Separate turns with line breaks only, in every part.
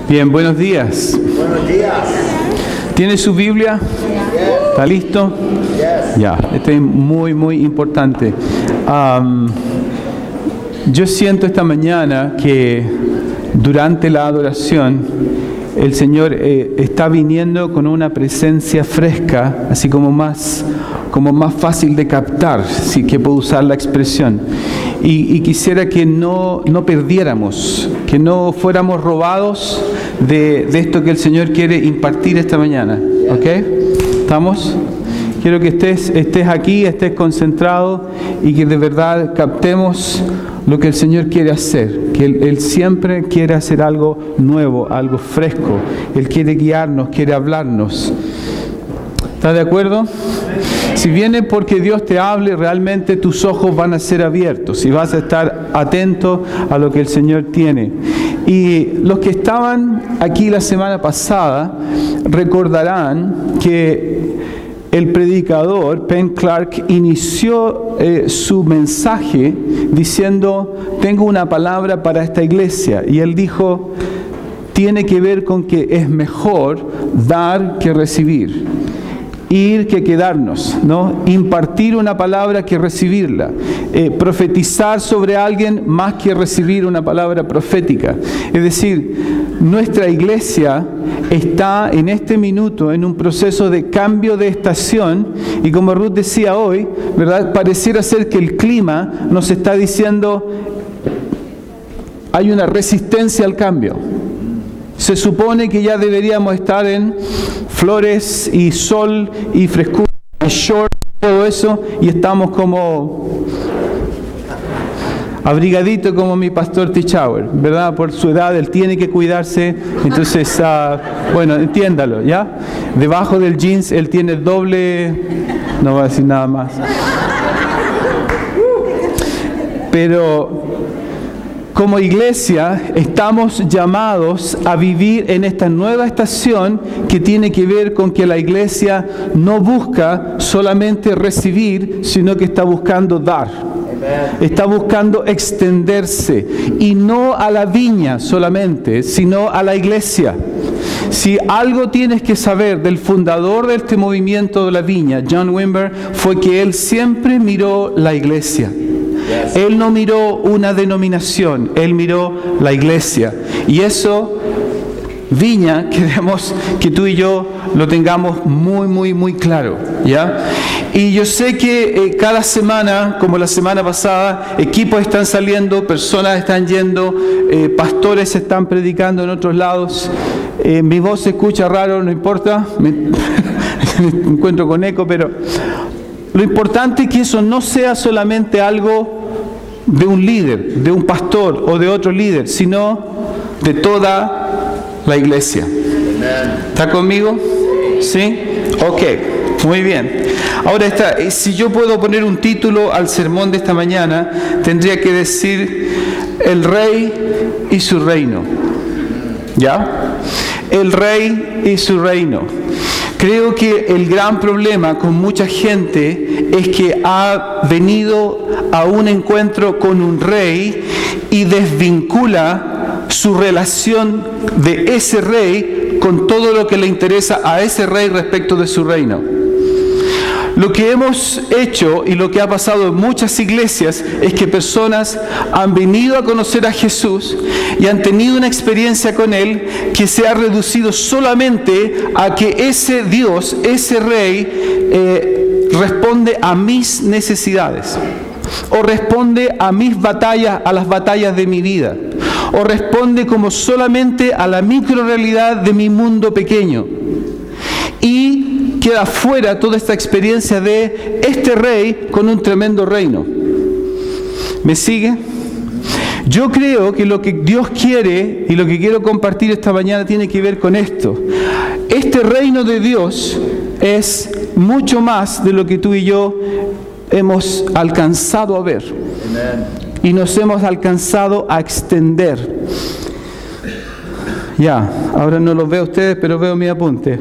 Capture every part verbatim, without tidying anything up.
Bien, buenos días.
Buenos días.
¿Tiene su Biblia? ¿Está listo? Ya, esto es muy, muy importante. Um, yo siento esta mañana que durante la adoración el Señor eh, está viniendo con una presencia fresca, así como más, como más fácil de captar, si que puedo usar la expresión. Y, y quisiera que no, no perdiéramos, que no fuéramos robados de, de esto que el Señor quiere impartir esta mañana. ¿Ok? ¿Estamos? Quiero que estés, estés aquí, estés concentrado y que de verdad captemos lo que el Señor quiere hacer, que Él, Él siempre quiere hacer algo nuevo, algo fresco. Él quiere guiarnos, quiere hablarnos. ¿Estás de acuerdo? Si viene porque Dios te hable, realmente tus ojos van a ser abiertos y vas a estar atento a lo que el Señor tiene. Y los que estaban aquí la semana pasada recordarán que el predicador, Penn Clark, inició eh, su mensaje diciendo, tengo una palabra para esta iglesia. Y él dijo, tiene que ver con que es mejor dar que recibir. Ir que quedarnos, ¿no? Impartir una palabra que recibirla. Eh, profetizar sobre alguien más que recibir una palabra profética. Es decir, nuestra iglesia está en este minuto en un proceso de cambio de estación y como Ruth decía hoy, ¿verdad? Pareciera ser que el clima nos está diciendo hay una resistencia al cambio. Se supone que ya deberíamos estar en flores y sol y frescura y short, todo eso, y estamos como abrigadito como mi pastor Tichauer, ¿verdad? Por su edad, él tiene que cuidarse, entonces, uh, bueno, entiéndalo, ¿ya? Debajo del jeans él tiene doble, no voy a decir nada más. Pero como iglesia estamos llamados a vivir en esta nueva estación que tiene que ver con que la iglesia no busca solamente recibir, sino que está buscando dar. Está buscando extenderse y no a la viña solamente, sino a la iglesia. Si algo tienes que saber del fundador de este movimiento de la viña, John Wimber, fue que él siempre miró la iglesia. Él no miró una denominación, él miró la iglesia. Y eso, viña, queremos que tú y yo lo tengamos muy, muy, muy claro, ¿ya? Y yo sé que eh, cada semana, como la semana pasada, equipos están saliendo, personas están yendo, eh, pastores están predicando en otros lados. Eh, mi voz se escucha raro, no importa, me, me encuentro con eco, pero lo importante es que eso no sea solamente algo de un líder, de un pastor o de otro líder, sino de toda la iglesia. ¿Está conmigo? ¿Sí? Ok, muy bien. Ahora está, si yo puedo poner un título al sermón de esta mañana, tendría que decir el rey y su reino. ¿Ya? El rey y su reino. Creo que el gran problema con mucha gente es que ha venido a un encuentro con un rey y desvincula su relación de ese rey con todo lo que le interesa a ese rey respecto de su reino. Lo que hemos hecho y lo que ha pasado en muchas iglesias es que personas han venido a conocer a Jesús y han tenido una experiencia con Él que se ha reducido solamente a que ese Dios, ese Rey, eh, responde a mis necesidades o responde a mis batallas, a las batallas de mi vida o responde como solamente a la microrealidad de mi mundo pequeño. Y queda fuera toda esta experiencia de este rey con un tremendo reino. ¿Me sigue? Yo creo que lo que Dios quiere y lo que quiero compartir esta mañana tiene que ver con esto. Este reino de Dios es mucho más de lo que tú y yo hemos alcanzado a ver. Y nos hemos alcanzado a extender. Ya, ahora no los veo a ustedes, pero veo mi apunte.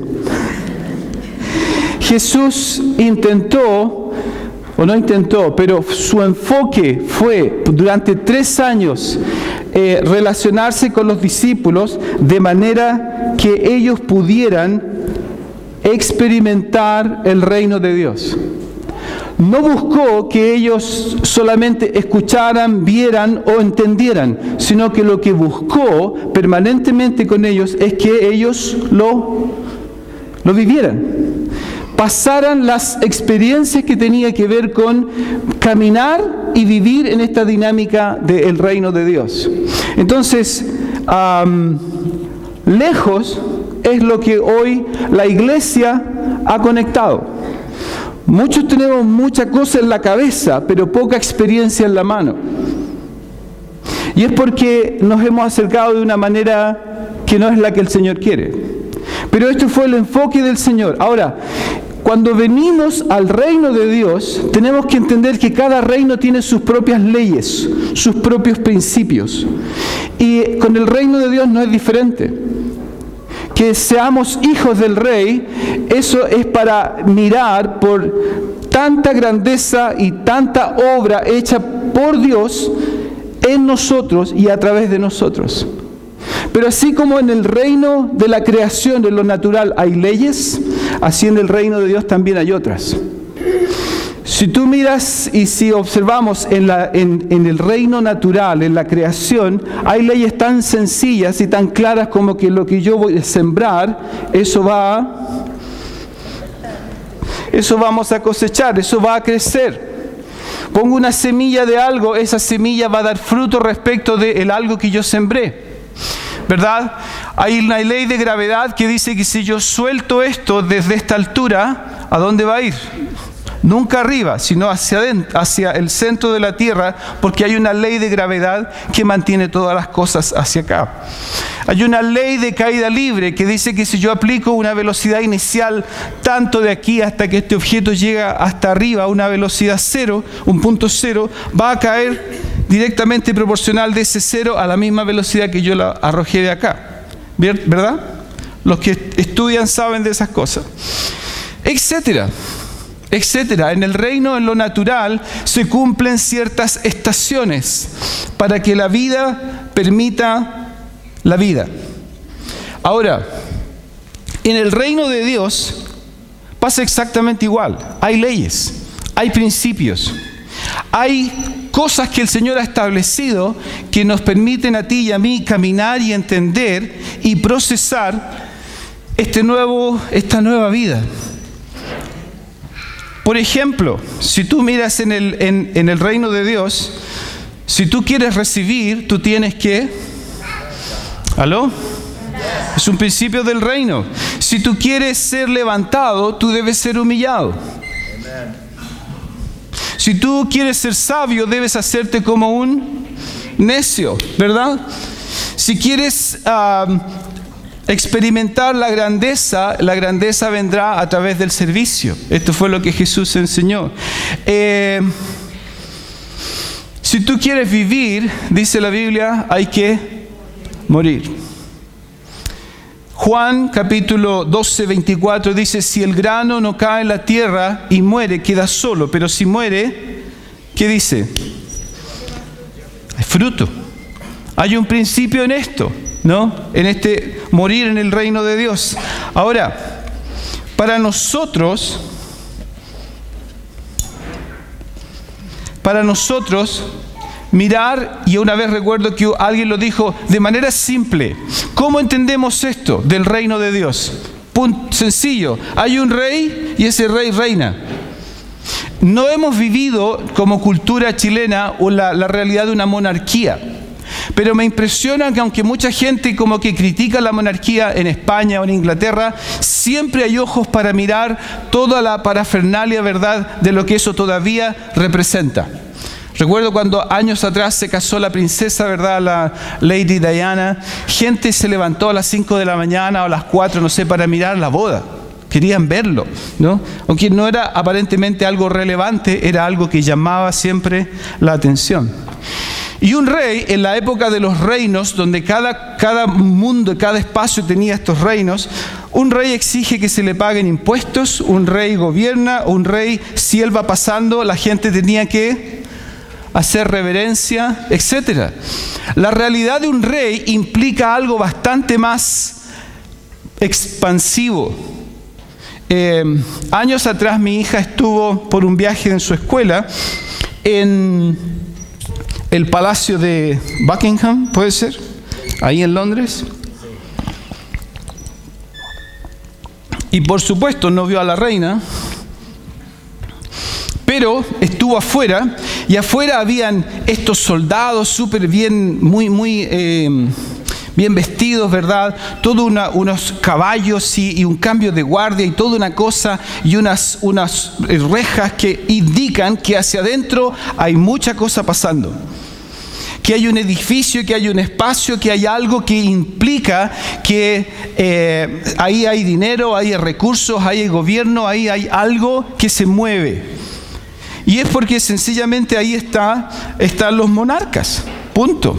Jesús intentó, o no intentó, pero su enfoque fue durante tres años eh, relacionarse con los discípulos de manera que ellos pudieran experimentar el reino de Dios. No buscó que ellos solamente escucharan, vieran o entendieran, sino que lo que buscó permanentemente con ellos es que ellos lo, lo vivieran. Pasaran las experiencias que tenía que ver con caminar y vivir en esta dinámica del reino de Dios. Entonces, um, lejos es lo que hoy la iglesia ha conectado. Muchos tenemos mucha cosa en la cabeza, pero poca experiencia en la mano. Y es porque nos hemos acercado de una manera que no es la que el Señor quiere. Pero esto fue el enfoque del Señor. Ahora, cuando venimos al reino de Dios, tenemos que entender que cada reino tiene sus propias leyes, sus propios principios. Y con el reino de Dios no es diferente. Que seamos hijos del Rey, eso es para mirar por tanta grandeza y tanta obra hecha por Dios en nosotros y a través de nosotros. Pero así como en el reino de la creación, de lo natural, hay leyes, así en el reino de Dios también hay otras. Si tú miras y si observamos en, la, en, en el reino natural, en la creación, hay leyes tan sencillas y tan claras como que lo que yo voy a sembrar, eso va a, eso vamos a cosechar, eso va a crecer. Pongo una semilla de algo, esa semilla va a dar fruto respecto de el algo que yo sembré, ¿verdad? Hay una ley de gravedad que dice que si yo suelto esto desde esta altura, ¿a dónde va a ir? Nunca arriba, sino hacia adentro, hacia el centro de la tierra, porque hay una ley de gravedad que mantiene todas las cosas hacia acá. Hay una ley de caída libre que dice que si yo aplico una velocidad inicial tanto de aquí hasta que este objeto llega hasta arriba a una velocidad cero, un punto cero, va a caer directamente proporcional de ese cero a la misma velocidad que yo la arrojé de acá. ¿Verdad? Los que estudian saben de esas cosas. Etcétera. Etcétera. En el reino, en lo natural, se cumplen ciertas estaciones para que la vida permita la vida. Ahora, en el reino de Dios pasa exactamente igual. Hay leyes, hay principios, hay cosas que el Señor ha establecido que nos permiten a ti y a mí caminar y entender y procesar este nuevo, esta nueva vida. Por ejemplo, si tú miras en el, en, en el reino de Dios, si tú quieres recibir, tú tienes que... ¿Aló? Es un principio del reino. Si tú quieres ser levantado, tú debes ser humillado. Si tú quieres ser sabio, debes hacerte como un necio, ¿verdad? Si quieres... Uh, experimentar la grandeza, la grandeza vendrá a través del servicio. Esto fue lo que Jesús enseñó. Eh, si tú quieres vivir, dice la Biblia, hay que morir. Juan capítulo doce, veinticuatro dice, si el grano no cae en la tierra y muere, queda solo, pero si muere, ¿qué dice? Hay fruto. Hay un principio en esto, ¿no? En este morir en el reino de Dios. Ahora, para nosotros, para nosotros, mirar, y una vez recuerdo que alguien lo dijo de manera simple, ¿cómo entendemos esto del reino de Dios? Punto, sencillo, hay un rey y ese rey reina. No hemos vivido como cultura chilena o la, la realidad de una monarquía. Pero me impresiona que aunque mucha gente como que critica la monarquía en España o en Inglaterra, siempre hay ojos para mirar toda la parafernalia, ¿verdad?, de lo que eso todavía representa. Recuerdo cuando años atrás se casó la princesa, ¿verdad?, la Lady Diana, gente se levantó a las cinco de la mañana o a las cuatro, no sé, para mirar la boda. Querían verlo, ¿no? Aunque no era aparentemente algo relevante, era algo que llamaba siempre la atención. Y un rey, en la época de los reinos, donde cada, cada mundo, cada espacio tenía estos reinos, un rey exige que se le paguen impuestos, un rey gobierna, un rey, si él va pasando, la gente tenía que hacer reverencia, etcétera. La realidad de un rey implica algo bastante más expansivo. Eh, años atrás mi hija estuvo por un viaje en su escuela en el Palacio de Buckingham, ¿puede ser? Ahí en Londres. Y por supuesto no vio a la reina, pero estuvo afuera, y afuera habían estos soldados súper bien, muy, muy eh, bien vestidos, ¿verdad? Todo una, unos caballos y, y un cambio de guardia y toda una cosa, y unas, unas rejas que indican que hacia adentro hay mucha cosa pasando. Que hay un edificio, que hay un espacio, que hay algo que implica que eh, ahí hay dinero, hay recursos, ahí hay gobierno, ahí hay algo que se mueve. Y es porque sencillamente ahí está, están los monarcas. Punto.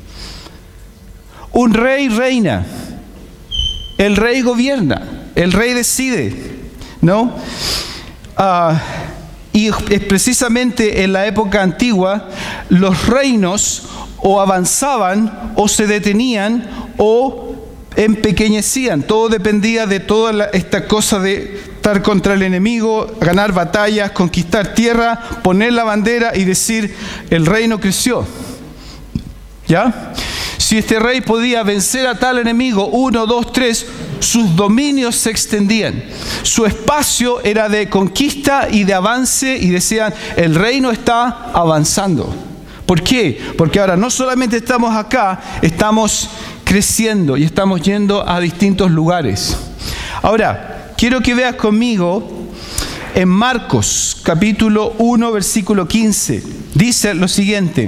Un rey reina. El rey gobierna. El rey decide. ¿No? Uh, y es precisamente en la época antigua, los reinos o avanzaban o se detenían o empequeñecían. Todo dependía de toda la, esta cosa de estar contra el enemigo, ganar batallas, conquistar tierra, poner la bandera y decir, el reino creció. ¿Ya? Si este rey podía vencer a tal enemigo, uno, dos, tres, sus dominios se extendían. Su espacio era de conquista y de avance, y decían, el reino está avanzando. ¿Por qué? Porque ahora no solamente estamos acá, estamos creciendo y estamos yendo a distintos lugares. Ahora, quiero que veas conmigo en Marcos, capítulo uno, versículo quince. Dice lo siguiente.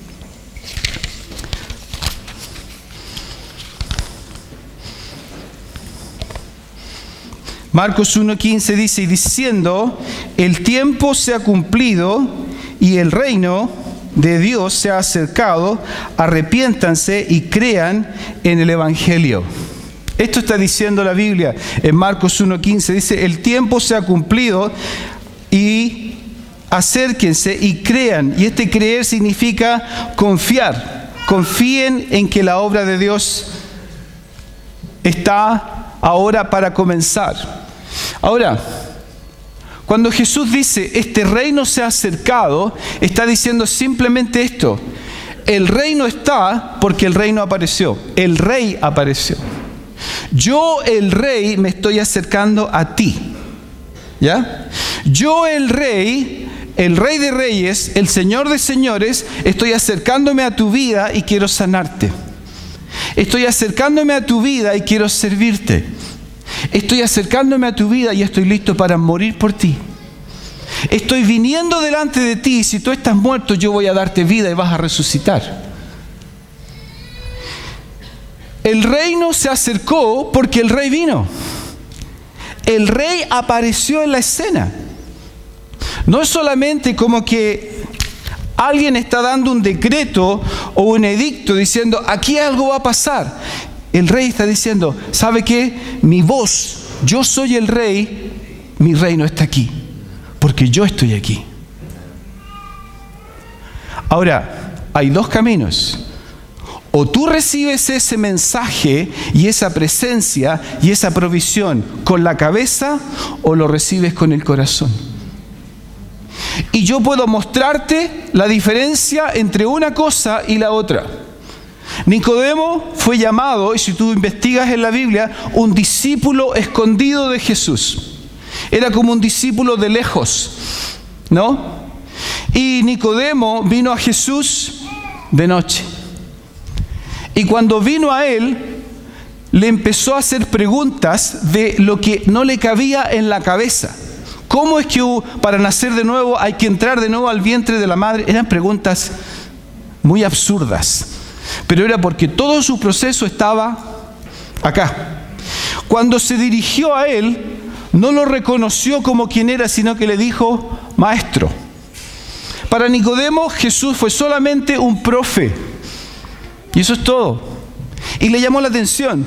Marcos uno quince dice, y diciendo, el tiempo se ha cumplido y el reino de Dios se ha acercado, arrepiéntanse y crean en el Evangelio. Esto está diciendo la Biblia en Marcos uno quince, dice, el tiempo se ha cumplido y acérquense y crean. Y este creer significa confiar. Confíen en que la obra de Dios está ahora para comenzar. Ahora, cuando Jesús dice, este reino se ha acercado, está diciendo simplemente esto. El reino está porque el reino apareció. El rey apareció. Yo, el rey, me estoy acercando a ti. ¿Ya? Yo, el rey, el rey de reyes, el señor de señores, estoy acercándome a tu vida y quiero sanarte. Estoy acercándome a tu vida y quiero servirte. Estoy acercándome a tu vida y estoy listo para morir por ti. Estoy viniendo delante de ti y si tú estás muerto, yo voy a darte vida y vas a resucitar. El reino se acercó porque el rey vino. El rey apareció en la escena. No es solamente como que alguien está dando un decreto o un edicto diciendo, aquí algo va a pasar. El rey está diciendo, ¿sabe qué? Mi voz, yo soy el rey, mi reino está aquí, porque yo estoy aquí. Ahora, hay dos caminos. O tú recibes ese mensaje y esa presencia y esa provisión con la cabeza, o lo recibes con el corazón. Y yo puedo mostrarte la diferencia entre una cosa y la otra. Nicodemo fue llamado, y si tú investigas en la Biblia, un discípulo escondido de Jesús. Era como un discípulo de lejos, ¿no? Y Nicodemo vino a Jesús de noche. Y cuando vino a él, le empezó a hacer preguntas de lo que no le cabía en la cabeza. ¿Cómo es que para nacer de nuevo hay que entrar de nuevo al vientre de la madre? Eran preguntas muy absurdas. Pero era porque todo su proceso estaba acá. Cuando se dirigió a él, no lo reconoció como quien era, sino que le dijo, maestro. Para Nicodemo, Jesús fue solamente un profe. Y eso es todo. Y le llamó la atención.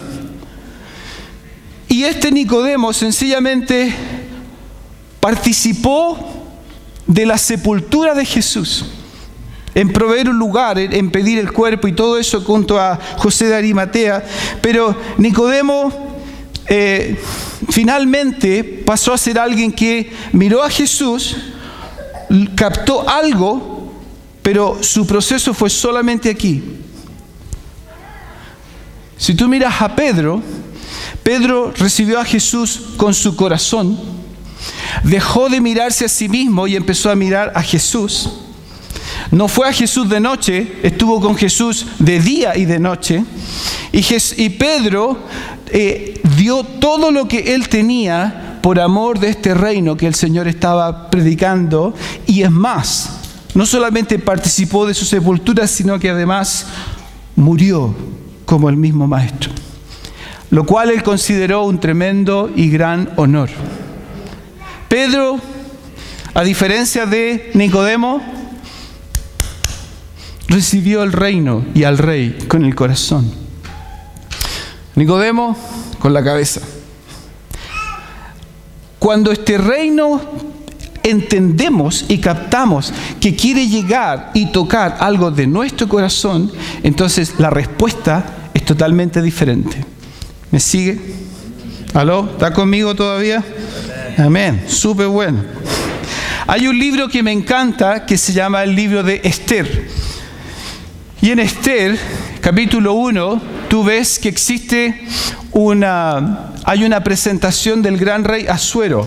Y este Nicodemo sencillamente participó de la sepultura de Jesús. en proveer un lugar, en, en pedir el cuerpo y todo eso junto a José de Arimatea. Pero Nicodemo eh, finalmente pasó a ser alguien que miró a Jesús, captó algo, pero su proceso fue solamente aquí. Si tú miras a Pedro, Pedro recibió a Jesús con su corazón, dejó de mirarse a sí mismo y empezó a mirar a Jesús. No fue a Jesús de noche, estuvo con Jesús de día y de noche. Y, Jes- y Pedro eh, dio todo lo que él tenía por amor de este reino que el Señor estaba predicando. Y es más, no solamente participó de su sepultura, sino que además murió como el mismo Maestro, lo cual él consideró un tremendo y gran honor. Pedro, a diferencia de Nicodemo, recibió el reino y al rey con el corazón. Nicodemo con la cabeza. Cuando este reino entendemos y captamos que quiere llegar y tocar algo de nuestro corazón, entonces la respuesta es totalmente diferente. ¿Me sigue? ¿Aló? ¿Está conmigo todavía? Amén. Súper bueno. Hay un libro que me encanta que se llama el libro de Esther. Y en Esther, capítulo uno, tú ves que existe una, hay una presentación del gran rey Asuero.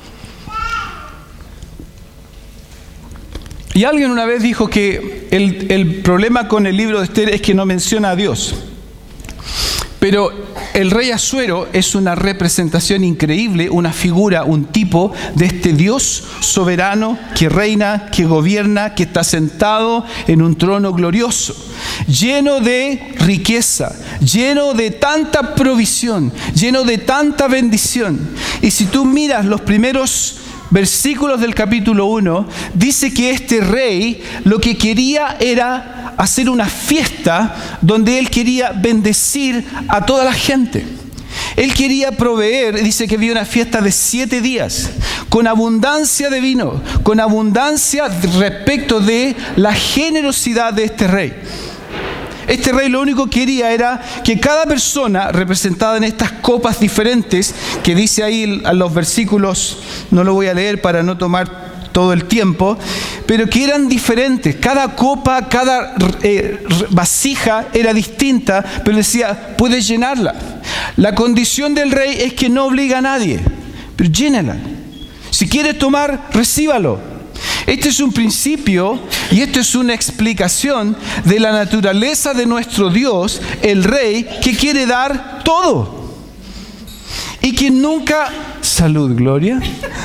Y alguien una vez dijo que el, el problema con el libro de Esther es que no menciona a Dios. Pero el rey Asuero es una representación increíble, una figura, un tipo de este Dios soberano que reina, que gobierna, que está sentado en un trono glorioso, lleno de riqueza, lleno de tanta provisión, lleno de tanta bendición. Y si tú miras los primeros versículos del capítulo uno, dice que este rey lo que quería era hacer una fiesta donde él quería bendecir a toda la gente. Él quería proveer, dice que había una fiesta de siete días, con abundancia de vino, con abundancia respecto de la generosidad de este rey. Este rey lo único que quería era que cada persona representada en estas copas diferentes, que dice ahí en los versículos, no lo voy a leer para no tomar todo el tiempo, pero que eran diferentes. Cada copa, cada eh, vasija era distinta, pero decía, puedes llenarla. La condición del rey es que no obliga a nadie, pero llénala. Si quieres tomar, recíbalo. Este es un principio y esto es una explicación de la naturaleza de nuestro Dios, el Rey, que quiere dar todo. Y que nunca... Salud, Gloria.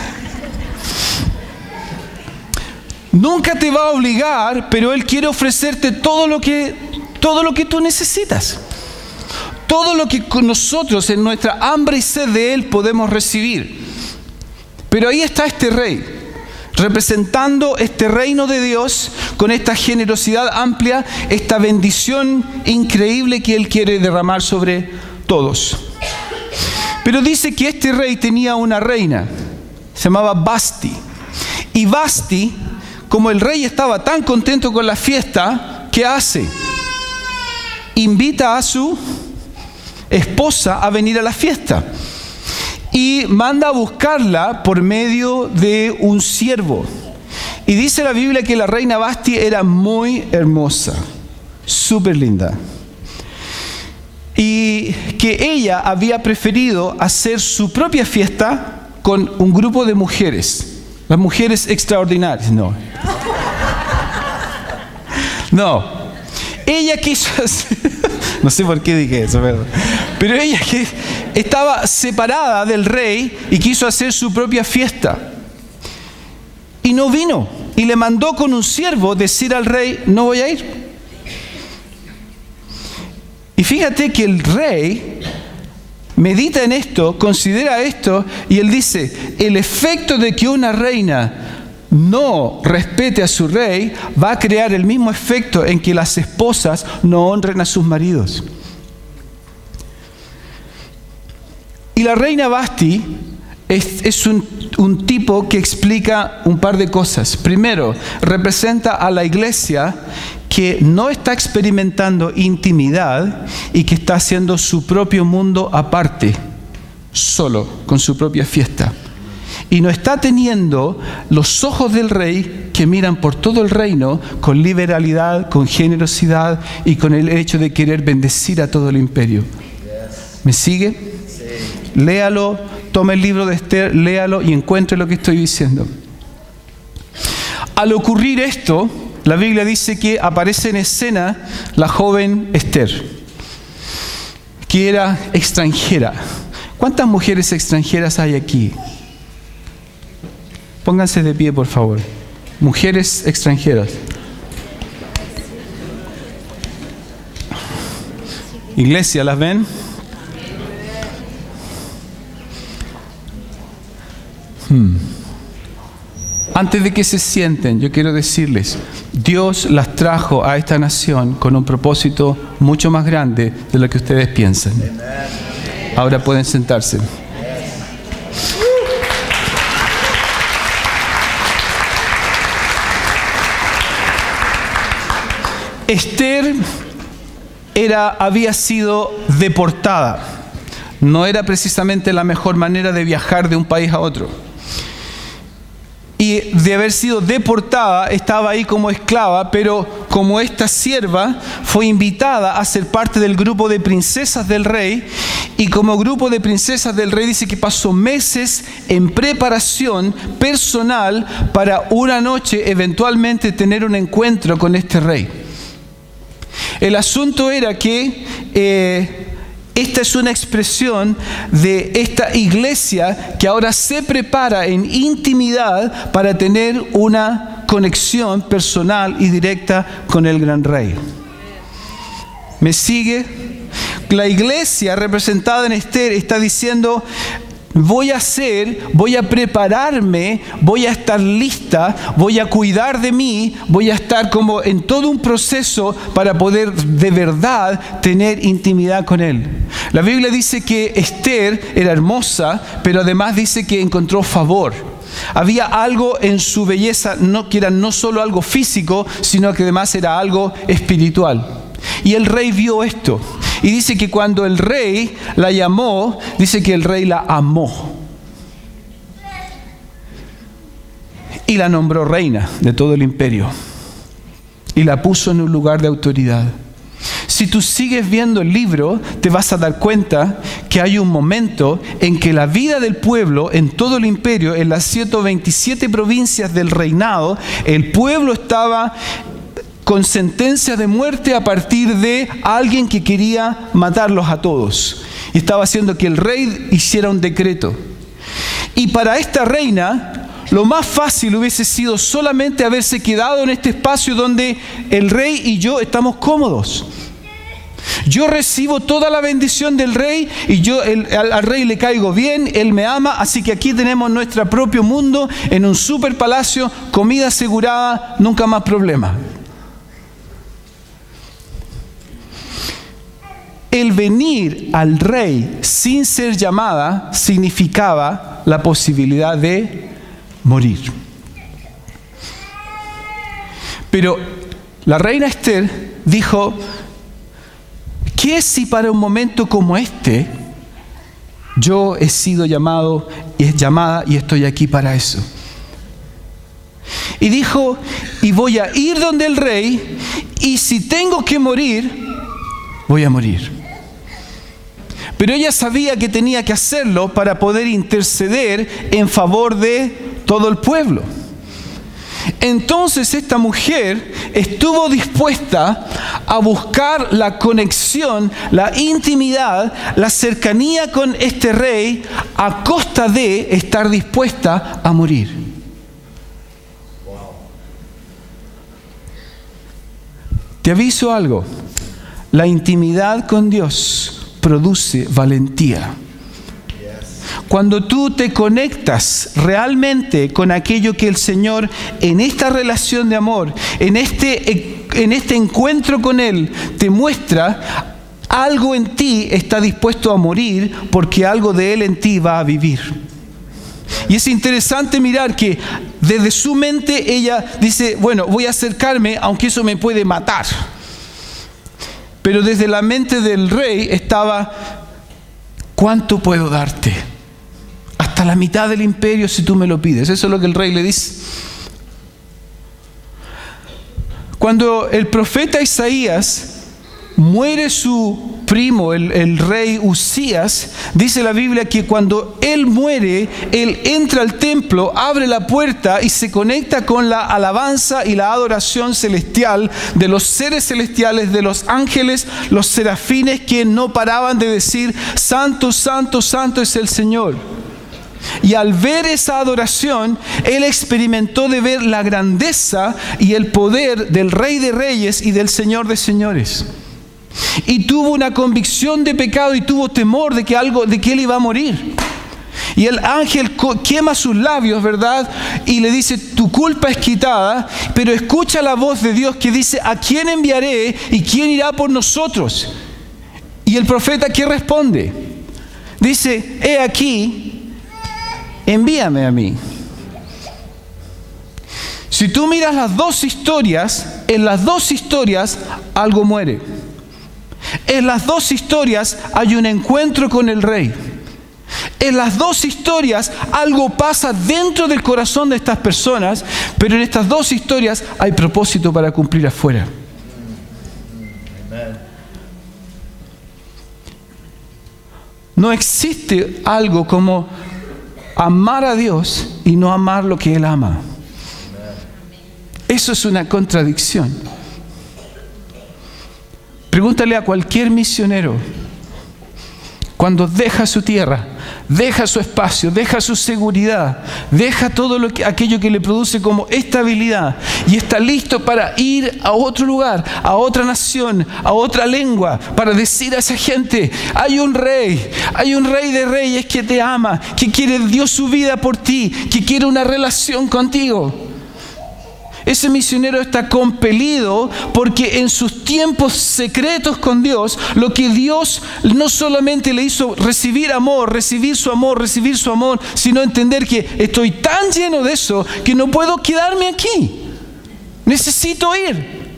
Nunca te va a obligar, pero Él quiere ofrecerte todo lo que, todo lo que tú necesitas. Todo lo que nosotros en nuestra hambre y sed de Él podemos recibir. Pero ahí está este Rey, representando este reino de Dios con esta generosidad amplia, esta bendición increíble que Él quiere derramar sobre todos. Pero dice que este rey tenía una reina, se llamaba Vasti. Y Vasti, como el rey estaba tan contento con la fiesta, ¿qué hace? Invita a su esposa a venir a la fiesta. Y manda a buscarla por medio de un siervo. Y dice la Biblia que la reina Vasti era muy hermosa, súper linda. Y que ella había preferido hacer su propia fiesta con un grupo de mujeres. Las mujeres extraordinarias, no. No. Ella quiso hacer... No sé por qué dije eso, pero, pero ella que estaba separada del rey y quiso hacer su propia fiesta. Y no vino. Y le mandó con un siervo decir al rey, no voy a ir. Y fíjate que el rey medita en esto, considera esto, y él dice, el efecto de que una reina no respete a su rey va a crear el mismo efecto en que las esposas no honren a sus maridos. Y la reina Vasti es, es un un tipo que explica un par de cosas. Primero, representa a la iglesia que no está experimentando intimidad y que está haciendo su propio mundo aparte, solo, con su propia fiesta. Y no está teniendo los ojos del rey que miran por todo el reino con liberalidad, con generosidad y con el hecho de querer bendecir a todo el imperio. ¿Me sigue? Léalo, tome el libro de Esther, léalo y encuentre lo que estoy diciendo. Al ocurrir esto, la Biblia dice que aparece en escena la joven Esther, que era extranjera. ¿Cuántas mujeres extranjeras hay aquí? Pónganse de pie, por favor. Mujeres extranjeras. Iglesia, ¿las ven? Hmm. Antes de que se sienten, yo quiero decirles, Dios las trajo a esta nación con un propósito mucho más grande de lo que ustedes piensan. Ahora pueden sentarse. Esther era, había sido deportada. No era precisamente la mejor manera de viajar de un país a otro. Y de haber sido deportada, estaba ahí como esclava, pero como esta sierva fue invitada a ser parte del grupo de princesas del rey, y como grupo de princesas del rey dice que pasó meses en preparación personal para una noche eventualmente tener un encuentro con este rey. El asunto era que eh, esta es una expresión de esta iglesia que ahora se prepara en intimidad para tener una conexión personal y directa con el gran rey. ¿Me sigue? La iglesia representada en Esther está diciendo: voy a hacer, voy a prepararme, voy a estar lista, voy a cuidar de mí, voy a estar como en todo un proceso para poder de verdad tener intimidad con Él. La Biblia dice que Esther era hermosa, pero además dice que encontró favor. Había algo en su belleza, no, que era no solo algo físico, sino que además era algo espiritual. Y el rey vio esto. Y dice que cuando el rey la llamó, dice que el rey la amó. Y la nombró reina de todo el imperio. Y la puso en un lugar de autoridad. Si tú sigues viendo el libro, te vas a dar cuenta que hay un momento en que la vida del pueblo en todo el imperio, en las ciento veintisiete provincias del reinado, el pueblo estaba con sentencia de muerte a partir de alguien que quería matarlos a todos. Y estaba haciendo que el rey hiciera un decreto. Y para esta reina, lo más fácil hubiese sido solamente haberse quedado en este espacio donde el rey y yo estamos cómodos. Yo recibo toda la bendición del rey y yo el, al, al rey le caigo bien, él me ama, así que aquí tenemos nuestro propio mundo en un super palacio, comida asegurada, nunca más problema. El venir al rey sin ser llamada significaba la posibilidad de morir. Pero la reina Esther dijo: ¿qué si para un momento como este yo he sido llamado y es llamada y estoy aquí para eso? Y dijo: y voy a ir donde el rey, y si tengo que morir, voy a morir. Pero ella sabía que tenía que hacerlo para poder interceder en favor de todo el pueblo. Entonces esta mujer estuvo dispuesta a buscar la conexión, la intimidad, la cercanía con este rey a costa de estar dispuesta a morir. Te aviso algo, la intimidad con Dios produce valentía. Cuando tú te conectas realmente con aquello que el Señor, en esta relación de amor, en este, en este encuentro con Él, te muestra, algo en ti está dispuesto a morir porque algo de Él en ti va a vivir. Y es interesante mirar que desde su mente ella dice, bueno, voy a acercarme aunque eso me puede matar. Pero desde la mente del rey estaba, ¿cuánto puedo darte? Hasta la mitad del imperio si tú me lo pides. Eso es lo que el rey le dice. Cuando el profeta Isaías muere su primo, el, el rey Usías, dice la Biblia que cuando él muere, él entra al templo, abre la puerta y se conecta con la alabanza y la adoración celestial de los seres celestiales, de los ángeles, los serafines, que no paraban de decir, santo, santo, santo es el Señor. Y al ver esa adoración, él experimentó de ver la grandeza y el poder del Rey de Reyes y del Señor de Señores. Y tuvo una convicción de pecado y tuvo temor de que algo, de que él iba a morir. Y el ángel quema sus labios, ¿verdad? Y le dice, tu culpa es quitada, pero escucha la voz de Dios que dice, ¿a quién enviaré y quién irá por nosotros? Y el profeta, ¿qué responde? Dice, he aquí, envíame a mí. Si tú miras las dos historias, en las dos historias algo muere. En las dos historias hay un encuentro con el rey. En las dos historias algo pasa dentro del corazón de estas personas, pero en estas dos historias hay propósito para cumplir afuera. No existe algo como amar a Dios y no amar lo que Él ama. Eso es una contradicción. Pregúntale a cualquier misionero, cuando deja su tierra, deja su espacio, deja su seguridad, deja todo lo que, aquello que le produce como estabilidad y está listo para ir a otro lugar, a otra nación, a otra lengua, para decir a esa gente, hay un rey, hay un rey de reyes que te ama, que quiere, dio su vida por ti, que quiere una relación contigo. Ese misionero está compelido porque en sus tiempos secretos con Dios, lo que Dios no solamente le hizo recibir amor, recibir su amor, recibir su amor, sino entender que estoy tan lleno de eso que no puedo quedarme aquí. Necesito ir.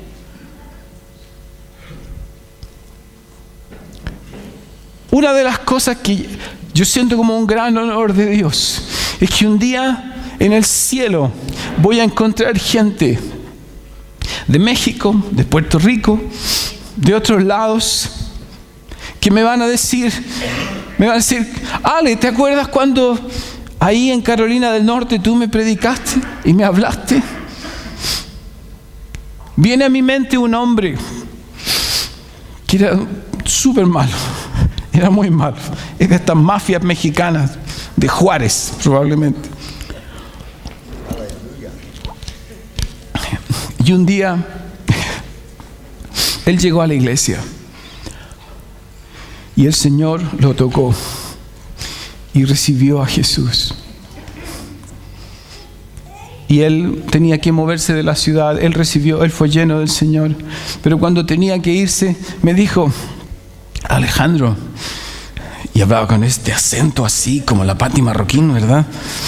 Una de las cosas que yo siento como un gran honor de Dios es que un día en el cielo voy a encontrar gente de México, de Puerto Rico, de otros lados, que me van a decir, me van a decir, Ale, ¿te acuerdas cuando ahí en Carolina del Norte tú me predicaste y me hablaste? Viene a mi mente un hombre que era súper malo, era muy malo, es de estas mafias mexicanas, de Juárez probablemente. Y un día, él llegó a la iglesia y el Señor lo tocó y recibió a Jesús. Y él tenía que moverse de la ciudad, él recibió, él fue lleno del Señor. Pero cuando tenía que irse, me dijo, Alejandro, y hablaba con este acento así, como la Pati Marroquín, ¿verdad?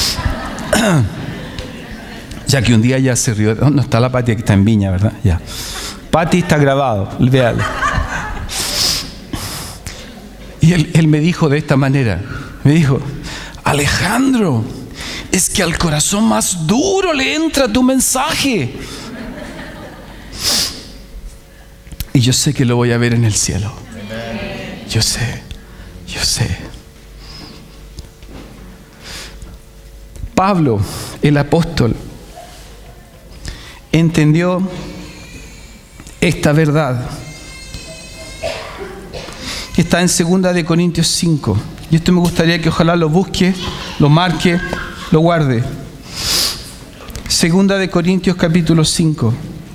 Ya que un día ya se rió. ¿Dónde está la Pati? Aquí está en Viña, ¿verdad? Ya. Pati está grabado, véale. Y él, él me dijo de esta manera, me dijo, Alejandro, es que al corazón más duro le entra tu mensaje. Y yo sé que lo voy a ver en el cielo. Yo sé, yo sé. Pablo, el apóstol, entendió esta verdad que está en segunda de Corintios cinco. Y esto me gustaría que ojalá lo busque, lo marque, lo guarde. Segunda de Corintios capítulo cinco.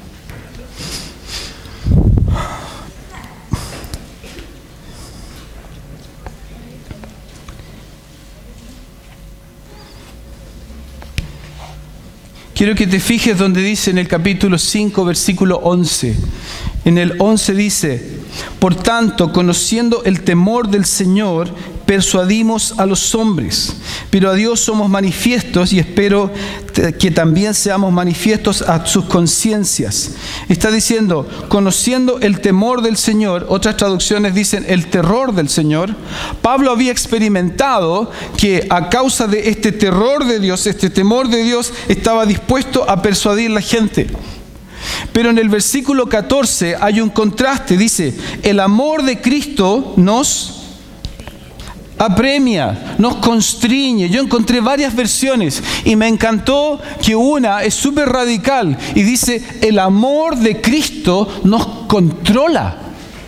Quiero que te fijes donde dice en el capítulo cinco, versículo once. En el once dice, por tanto, conociendo el temor del Señor, persuadimos a los hombres, pero a Dios somos manifiestos y espero que también seamos manifiestos a sus conciencias. Está diciendo, conociendo el temor del Señor, otras traducciones dicen el terror del Señor. Pablo había experimentado que a causa de este terror de Dios, este temor de Dios, estaba dispuesto a persuadir a la gente. Pero en el versículo catorce hay un contraste, dice, el amor de Cristo nos apremia, nos constriñe. Yo encontré varias versiones y me encantó que una es súper radical y dice, el amor de Cristo nos controla.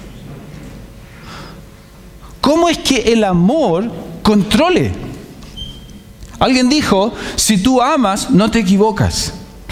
¿Cómo es que el amor controle? Alguien dijo, si tú amas, no te equivocas.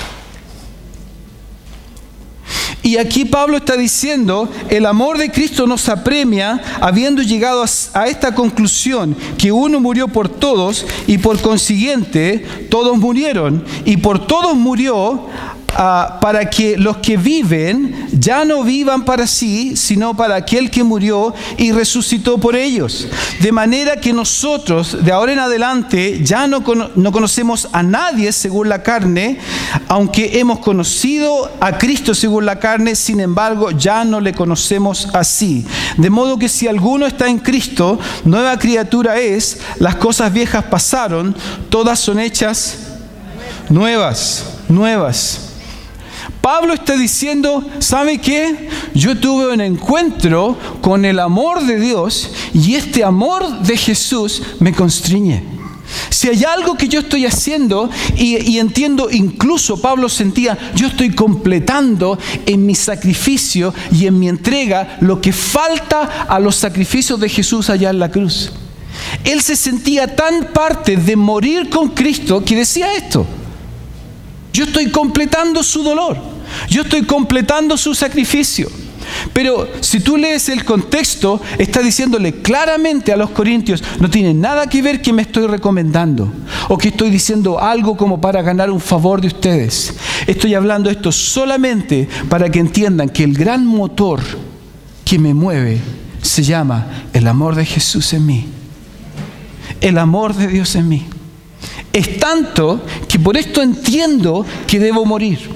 Y aquí Pablo está diciendo, el amor de Cristo nos apremia, habiendo llegado a, a esta conclusión, que uno murió por todos y por consiguiente todos murieron. Y por todos murió uh, para que los que viven ya no vivan para sí, sino para aquel que murió y resucitó por ellos. De manera que nosotros, de ahora en adelante, ya no, cono- no conocemos a nadie según la carne, aunque hemos conocido a Cristo según la carne, sin embargo, ya no le conocemos así. De modo que si alguno está en Cristo, nueva criatura es, las cosas viejas pasaron, todas son hechas nuevas, nuevas. Pablo está diciendo, ¿sabe qué? Yo tuve un encuentro con el amor de Dios y este amor de Jesús me constriñe. Si hay algo que yo estoy haciendo, y, y entiendo, incluso Pablo sentía, yo estoy completando en mi sacrificio y en mi entrega lo que falta a los sacrificios de Jesús allá en la cruz. Él se sentía tan parte de morir con Cristo que decía esto. Yo estoy completando su dolor. Yo estoy completando su sacrificio. Pero si tú lees el contexto, está diciéndole claramente a los corintios, no tiene nada que ver que me estoy recomendando o que estoy diciendo algo como para ganar un favor de ustedes. Estoy hablando esto solamente para que entiendan que el gran motor que me mueve se llama el amor de Jesús en mí. El amor de Dios en mí. Es tanto que por esto entiendo que debo morir.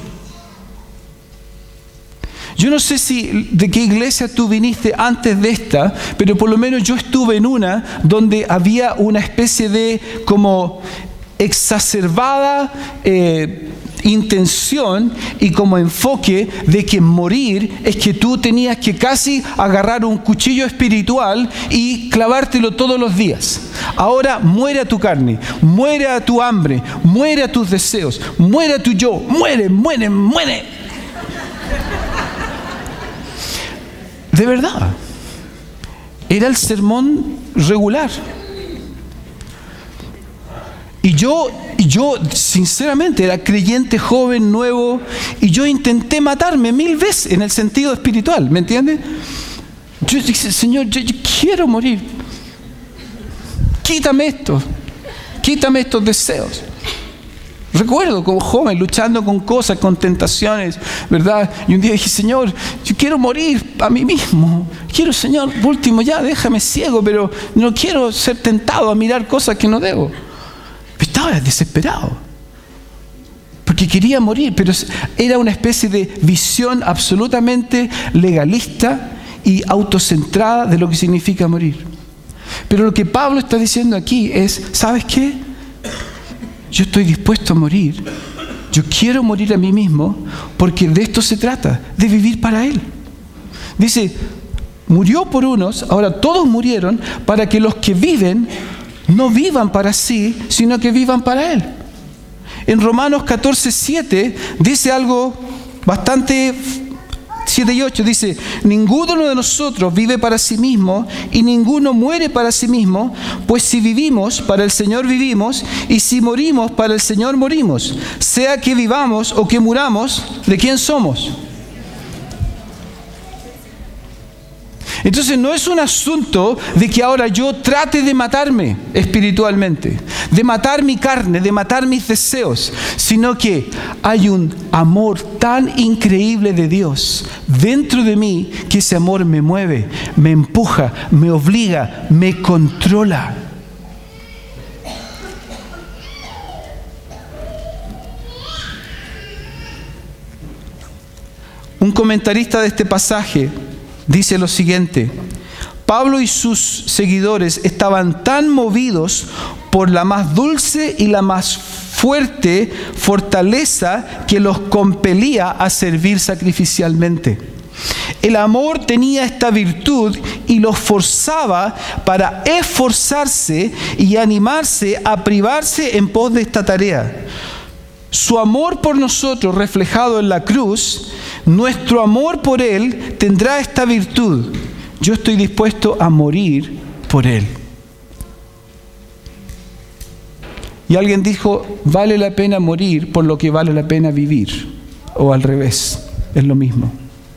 Yo no sé si de qué iglesia tú viniste antes de esta, pero por lo menos yo estuve en una donde había una especie de como exacerbada eh, intención y como enfoque de que morir es que tú tenías que casi agarrar un cuchillo espiritual y clavártelo todos los días. Ahora muere a tu carne, muere a tu hambre, muere a tus deseos, muere a tu yo, muere, muere, muere. De verdad, era el sermón regular. Y yo, y yo sinceramente era creyente, joven, nuevo, y yo intenté matarme mil veces en el sentido espiritual, ¿me entiendes? Yo dije, Señor, yo, yo quiero morir. Quítame esto, quítame estos deseos. Recuerdo como joven luchando con cosas, con tentaciones, ¿verdad? Y un día dije, Señor, yo quiero morir a mí mismo. Quiero, Señor, por último ya déjame ciego, pero no quiero ser tentado a mirar cosas que no debo. Estaba desesperado. Porque quería morir, pero era una especie de visión absolutamente legalista y autocentrada de lo que significa morir. Pero lo que Pablo está diciendo aquí es, ¿sabes qué? Yo estoy dispuesto a morir. Yo quiero morir a mí mismo porque de esto se trata, de vivir para Él. Dice, murió por unos, ahora todos murieron para que los que viven no vivan para sí, sino que vivan para Él. En Romanos catorce, siete dice algo bastante... siete y ocho dice, ninguno de nosotros vive para sí mismo y ninguno muere para sí mismo, pues si vivimos, para el Señor vivimos, y si morimos, para el Señor morimos. Sea que vivamos o que muramos, ¿de quién somos? Entonces no es un asunto de que ahora yo trate de matarme espiritualmente, de matar mi carne, de matar mis deseos, sino que hay un amor tan increíble de Dios dentro de mí que ese amor me mueve, me empuja, me obliga, me controla. Un comentarista de este pasaje dice lo siguiente: Pablo y sus seguidores estaban tan movidos por la más dulce y la más fuerte fortaleza que los compelía a servir sacrificialmente. El amor tenía esta virtud y los forzaba para esforzarse y animarse a privarse en pos de esta tarea. Su amor por nosotros reflejado en la cruz, nuestro amor por Él tendrá esta virtud: yo estoy dispuesto a morir por Él. Y alguien dijo, vale la pena morir por lo que vale la pena vivir. O al revés, es lo mismo.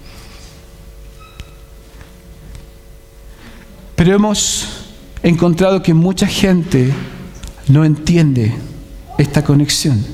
Pero hemos encontrado que mucha gente no entiende esta conexión.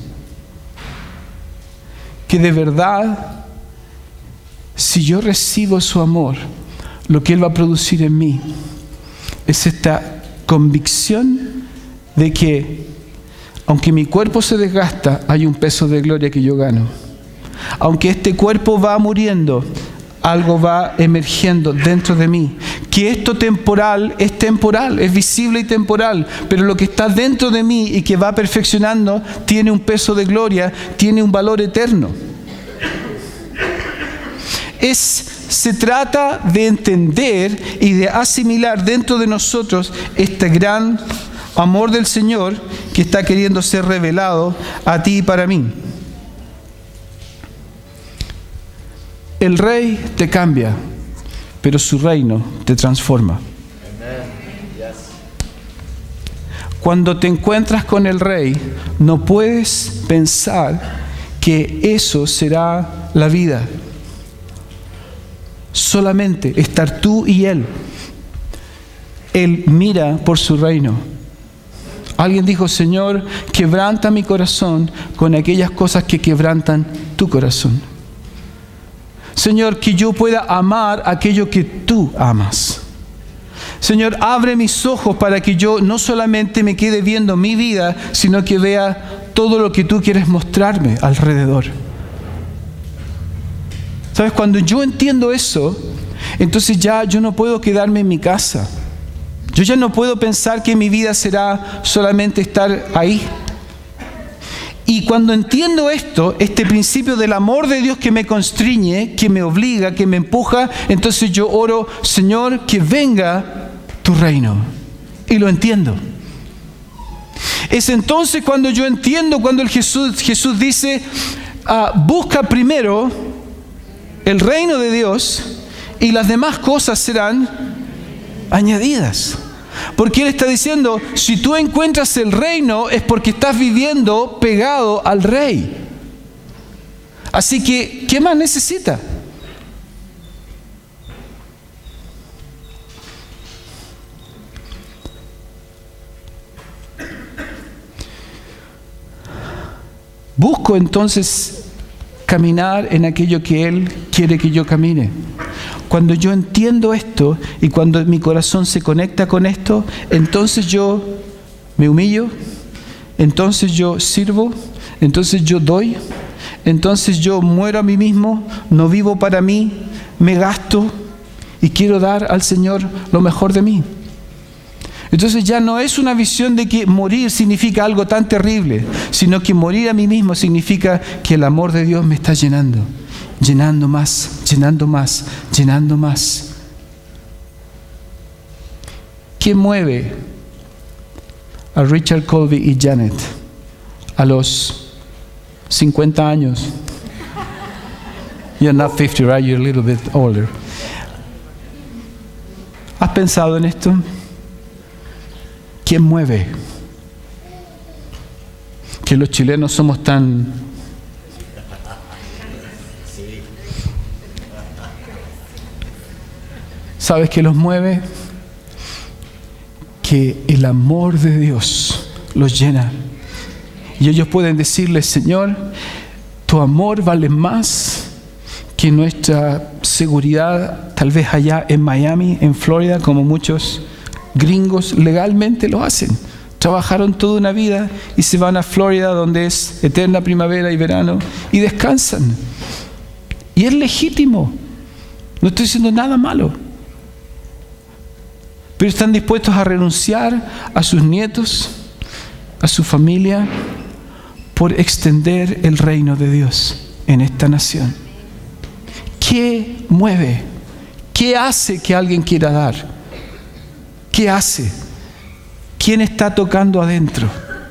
Que de verdad, si yo recibo su amor, lo que Él va a producir en mí es esta convicción de que, aunque mi cuerpo se desgasta, hay un peso de gloria que yo gano. Aunque este cuerpo va muriendo, algo va emergiendo dentro de mí. Que esto temporal es temporal, es visible y temporal, pero lo que está dentro de mí y que va perfeccionando tiene un peso de gloria, tiene un valor eterno. Es, se trata de entender y de asimilar dentro de nosotros este gran amor del Señor que está queriendo ser revelado a ti y para mí. El Rey te cambia, pero su reino te transforma. Cuando te encuentras con el Rey, no puedes pensar que eso será la vida. Solamente estar tú y Él. Él mira por su reino. Alguien dijo, Señor, quebranta mi corazón con aquellas cosas que quebrantan tu corazón. Señor, que yo pueda amar aquello que tú amas. Señor, abre mis ojos para que yo no solamente me quede viendo mi vida, sino que vea todo lo que tú quieres mostrarme alrededor. ¿Sabes? Cuando yo entiendo eso, entonces ya yo no puedo quedarme en mi casa. Yo ya no puedo pensar que mi vida será solamente estar ahí. Y cuando entiendo esto, este principio del amor de Dios que me constriñe, que me obliga, que me empuja, entonces yo oro, Señor, que venga tu reino. Y lo entiendo. Es entonces cuando yo entiendo, cuando el Jesús, Jesús dice, uh, busca primero el reino de Dios y las demás cosas serán añadidas. Porque Él está diciendo, si tú encuentras el reino es porque estás viviendo pegado al Rey. Así que, ¿qué más necesita? Busco entonces caminar en aquello que Él quiere que yo camine. Cuando yo entiendo esto y cuando mi corazón se conecta con esto, entonces yo me humillo, entonces yo sirvo, entonces yo doy, entonces yo muero a mí mismo, no vivo para mí, me gasto y quiero dar al Señor lo mejor de mí. Entonces ya no es una visión de que morir significa algo tan terrible, sino que morir a mí mismo significa que el amor de Dios me está llenando. Llenando más, llenando más, llenando más. ¿Qué mueve a Richard Colby y Janet a los cincuenta años? You're not fifty, right? You're a little bit older. ¿Has pensado en esto? ¿Quién mueve? Que los chilenos somos tan... ¿Sabes qué los mueve? Que el amor de Dios los llena. Y ellos pueden decirle: Señor, tu amor vale más que nuestra seguridad, tal vez allá en Miami, en Florida, como muchos gringos legalmente lo hacen. Trabajaron toda una vida y se van a Florida, donde es eterna primavera y verano, y descansan. Y es legítimo. No estoy diciendo nada malo. Pero están dispuestos a renunciar a sus nietos, a su familia, por extender el reino de Dios en esta nación. ¿Qué mueve? ¿Qué hace que alguien quiera dar? ¿Qué hace? ¿Quién está tocando adentro?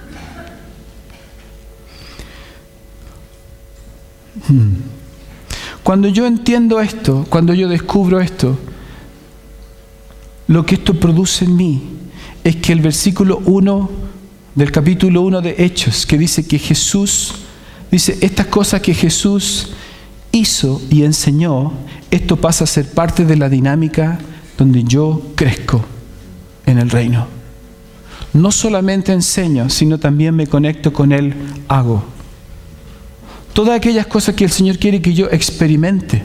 Hmm. Cuando yo entiendo esto, cuando yo descubro esto, lo que esto produce en mí es que el versículo uno del capítulo uno de Hechos, que dice que Jesús, dice estas cosas que Jesús hizo y enseñó, esto pasa a ser parte de la dinámica donde yo crezco en el reino. No solamente enseño, sino también me conecto con Él, hago. Todas aquellas cosas que el Señor quiere que yo experimente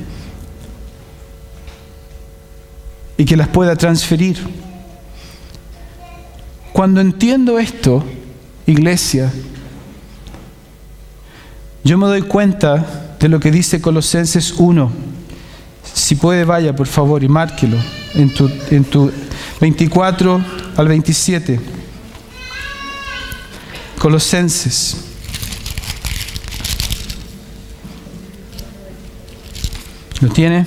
y que las pueda transferir. Cuando entiendo esto, iglesia, yo me doy cuenta de lo que dice Colosenses uno. Si puede, vaya por favor y márquelo en tu, en tu veinticuatro al veintisiete. Colosenses. ¿Lo tiene?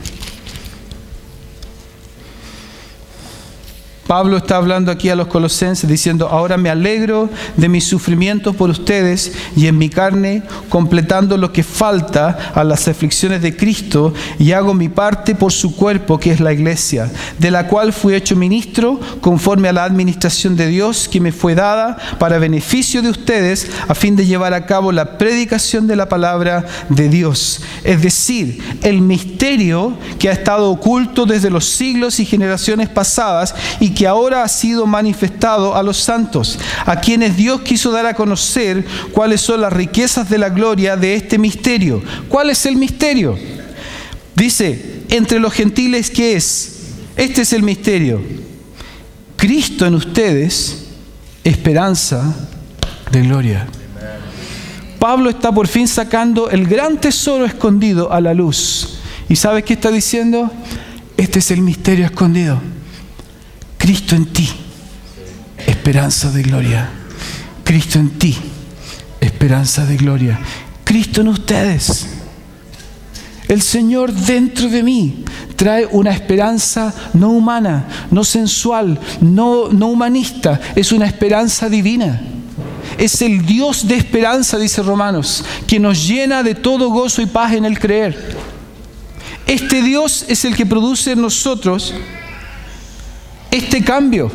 Pablo está hablando aquí a los colosenses diciendo: ahora me alegro de mis sufrimientos por ustedes y en mi carne, completando lo que falta a las aflicciones de Cristo, y hago mi parte por su cuerpo, que es la iglesia, de la cual fui hecho ministro conforme a la administración de Dios que me fue dada para beneficio de ustedes, a fin de llevar a cabo la predicación de la palabra de Dios, es decir, el misterio que ha estado oculto desde los siglos y generaciones pasadas y que ahora ha sido manifestado a los santos, a quienes Dios quiso dar a conocer cuáles son las riquezas de la gloria de este misterio. ¿Cuál es el misterio? Dice, entre los gentiles, ¿qué es? Este es el misterio: Cristo en ustedes, esperanza de gloria. Pablo está por fin sacando el gran tesoro escondido a la luz. ¿Y sabes qué está diciendo? Este es el misterio escondido. Cristo en ti, esperanza de gloria. Cristo en ti, esperanza de gloria. Cristo en ustedes. El Señor dentro de mí trae una esperanza no humana, no sensual, no, no humanista. Es una esperanza divina. Es el Dios de esperanza, dice Romanos, que nos llena de todo gozo y paz en el creer. Este Dios es el que produce en nosotros este cambio.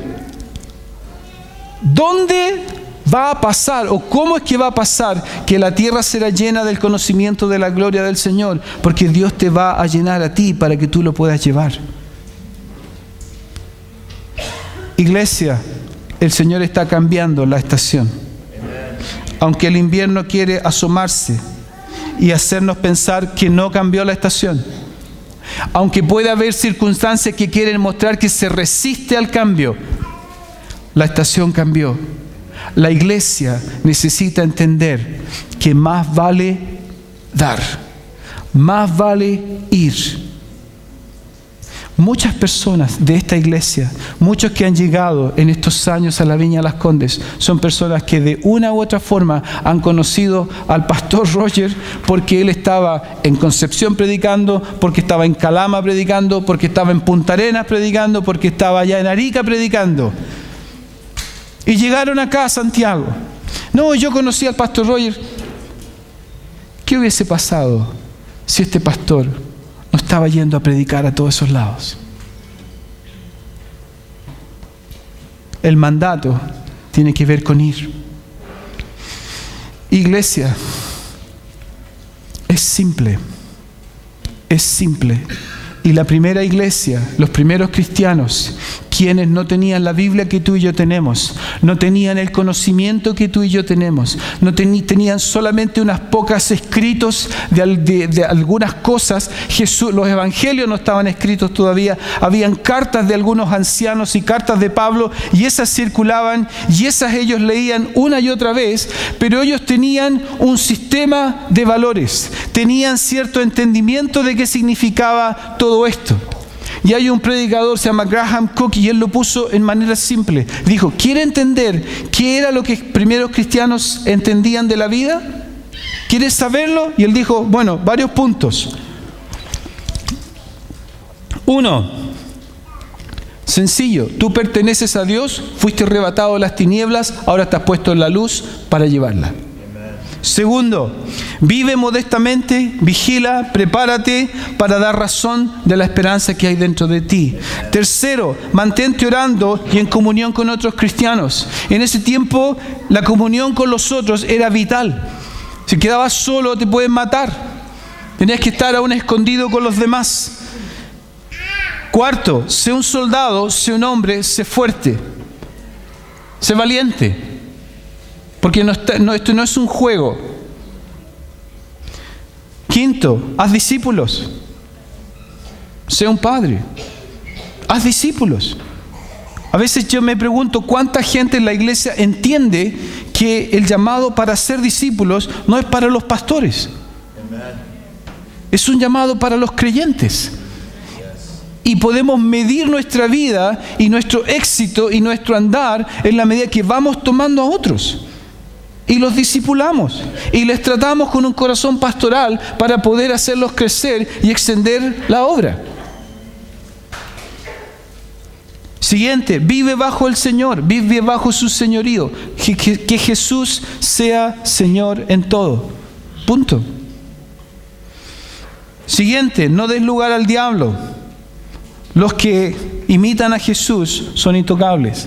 ¿Dónde va a pasar o cómo es que va a pasar que la tierra será llena del conocimiento de la gloria del Señor? Porque Dios te va a llenar a ti para que tú lo puedas llevar. Iglesia, el Señor está cambiando la estación. Aunque el invierno quiere asomarse y hacernos pensar que no cambió la estación. Aunque puede haber circunstancias que quieren mostrar que se resiste al cambio, la estación cambió. La iglesia necesita entender que más vale dar, más vale ir. Muchas personas de esta iglesia, muchos que han llegado en estos años a la Viña Las Condes, son personas que de una u otra forma han conocido al pastor Roger porque él estaba en Concepción predicando, porque estaba en Calama predicando, porque estaba en Punta Arenas predicando, porque estaba allá en Arica predicando. Y llegaron acá a Santiago. No, yo conocí al pastor Roger. ¿Qué hubiese pasado si este pastor no estaba yendo a predicar a todos esos lados? El mandato tiene que ver con ir. Iglesia, es simple, es simple. Y la primera iglesia, los primeros cristianos, quienes no tenían la Biblia que tú y yo tenemos, no tenían el conocimiento que tú y yo tenemos, no teni- tenían solamente unas pocas escritos de, al- de- de algunas cosas. Jesús, los evangelios no estaban escritos todavía, habían cartas de algunos ancianos y cartas de Pablo, y esas circulaban y esas ellos leían una y otra vez, pero ellos tenían un sistema de valores, tenían cierto entendimiento de qué significaba todo esto. Y hay un predicador, se llama Graham Cook, y él lo puso en manera simple. Dijo, ¿quiere entender qué era lo que primeros cristianos entendían de la vida? ¿Quieres saberlo? Y él dijo, bueno, varios puntos. Uno, sencillo, tú perteneces a Dios, fuiste arrebatado de las tinieblas, ahora estás puesto en la luz para llevarla. Segundo, vive modestamente, vigila, prepárate para dar razón de la esperanza que hay dentro de ti. Tercero, mantente orando y en comunión con otros cristianos. En ese tiempo, la comunión con los otros era vital. Si quedabas solo, te pueden matar. Tenías que estar aún escondido con los demás. Cuarto, sé un soldado, sé un hombre, sé fuerte, sé valiente. Porque no está, no, esto no es un juego. Quinto, haz discípulos. Sé un padre. Haz discípulos. A veces yo me pregunto cuánta gente en la iglesia entiende que el llamado para ser discípulos no es para los pastores. Es un llamado para los creyentes. Y podemos medir nuestra vida y nuestro éxito y nuestro andar en la medida que vamos tomando a otros. Y los discipulamos y les tratamos con un corazón pastoral para poder hacerlos crecer y extender la obra. Siguiente, vive bajo el Señor, vive bajo su señorío. Que, que, que Jesús sea Señor en todo. Punto. Siguiente, no des lugar al diablo. Los que imitan a Jesús son intocables.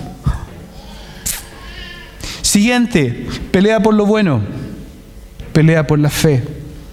Siguiente, pelea por lo bueno, pelea por la fe.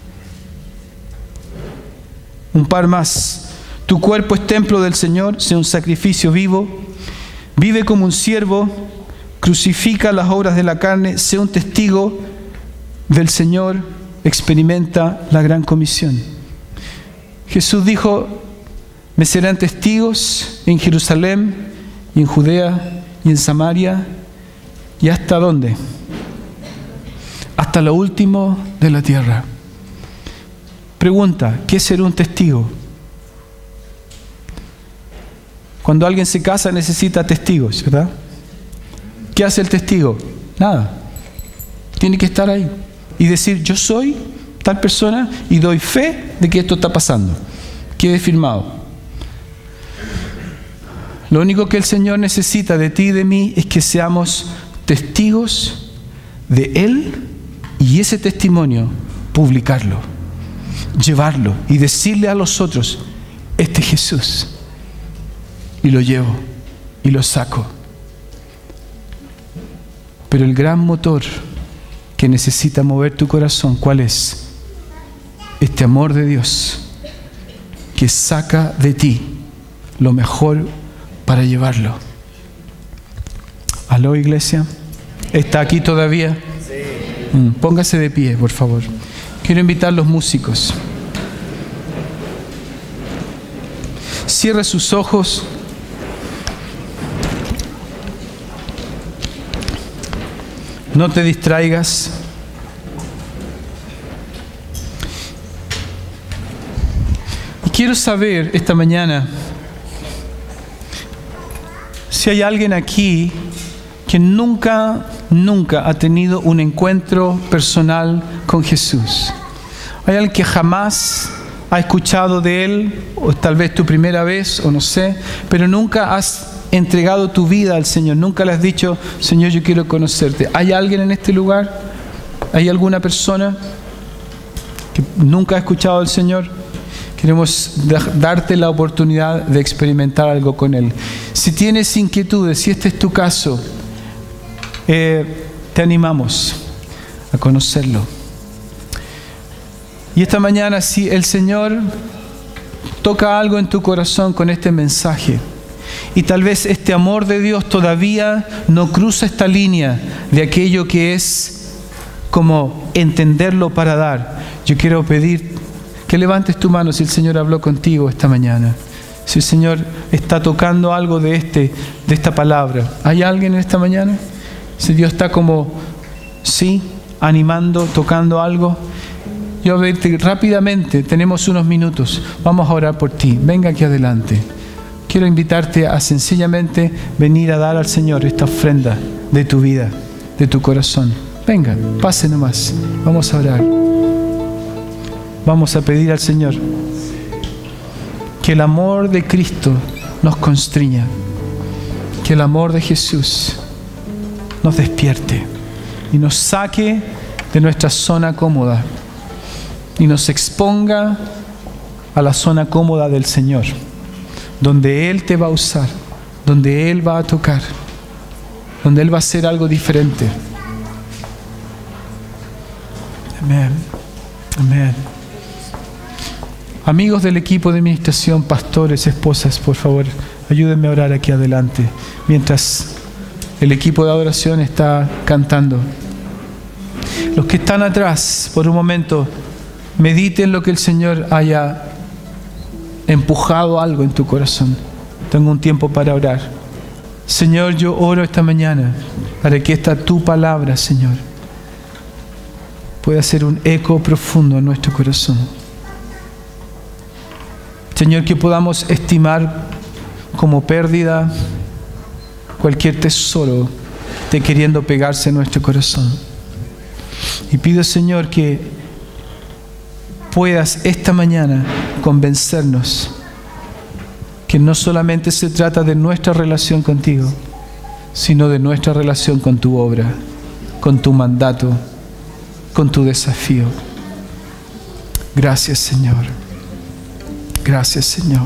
Un par más. Tu cuerpo es templo del Señor, sea un sacrificio vivo. Vive como un siervo, crucifica las obras de la carne, sea un testigo del Señor, experimenta la gran comisión. Jesús dijo, me serán testigos en Jerusalén y en Judea y en Samaria. ¿Y hasta dónde? Hasta lo último de la tierra. Pregunta, ¿qué es ser un testigo? Cuando alguien se casa necesita testigos, ¿verdad? ¿Qué hace el testigo? Nada. Tiene que estar ahí y decir, yo soy tal persona y doy fe de que esto está pasando. Quede firmado. Lo único que el Señor necesita de ti y de mí es que seamos testigos de Él y ese testimonio publicarlo, llevarlo y decirle a los otros, este es Jesús, y lo llevo y lo saco. Pero el gran motor que necesita mover tu corazón, ¿cuál es? Este amor de Dios que saca de ti lo mejor para llevarlo. ¿Aló, iglesia? ¿Está aquí todavía? Sí. Mm, póngase de pie, por favor. Quiero invitar a los músicos. Cierre sus ojos. No te distraigas. Y quiero saber esta mañana si hay alguien aquí que nunca, nunca ha tenido un encuentro personal con Jesús. Hay alguien que jamás ha escuchado de Él, o tal vez tu primera vez, o no sé, pero nunca has entregado tu vida al Señor. Nunca le has dicho, Señor, yo quiero conocerte. ¿Hay alguien en este lugar? ¿Hay alguna persona que nunca ha escuchado al Señor? Queremos darte la oportunidad de experimentar algo con Él. Si tienes inquietudes, si este es tu caso, eh, te animamos a conocerlo. Y esta mañana, si el Señor toca algo en tu corazón con este mensaje. Y tal vez este amor de Dios todavía no cruza esta línea de aquello que es como entenderlo para dar. Yo quiero pedir que levantes tu mano si el Señor habló contigo esta mañana. Si el Señor está tocando algo de, este, de esta palabra. ¿Hay alguien en esta mañana? Si Dios está como, sí, animando, tocando algo. Yo voy a verte rápidamente, tenemos unos minutos. Vamos a orar por ti. Venga aquí adelante. Quiero invitarte a sencillamente venir a dar al Señor esta ofrenda de tu vida, de tu corazón. Venga, pase nomás. Vamos a orar. Vamos a pedir al Señor que el amor de Cristo nos constriña, que el amor de Jesús nos despierte y nos saque de nuestra zona cómoda y nos exponga a la zona cómoda del Señor, donde Él te va a usar, donde Él va a tocar, donde Él va a hacer algo diferente. Amén. Amén. Amigos del equipo de administración, pastores, esposas, por favor, ayúdenme a orar aquí adelante, mientras el equipo de adoración está cantando. Los que están atrás, por un momento, mediten lo que el Señor haya empujado algo en tu corazón. Tengo un tiempo para orar. Señor, yo oro esta mañana para que esta tu palabra, Señor, pueda ser un eco profundo en nuestro corazón. Señor, que podamos estimar como pérdida cualquier tesoro de queriendo pegarse en nuestro corazón. Y pido, Señor, que puedas esta mañana convencernos que no solamente se trata de nuestra relación contigo, sino de nuestra relación con tu obra, con tu mandato, con tu desafío. Gracias, Señor. Gracias, Señor.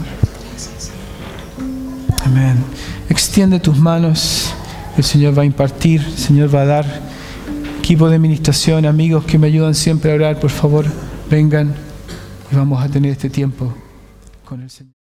Amén. Extiende tus manos. El Señor va a impartir, el Señor va a dar. Equipo de administración, amigos que me ayudan siempre a orar, por favor, vengan y vamos a tener este tiempo con el Señor.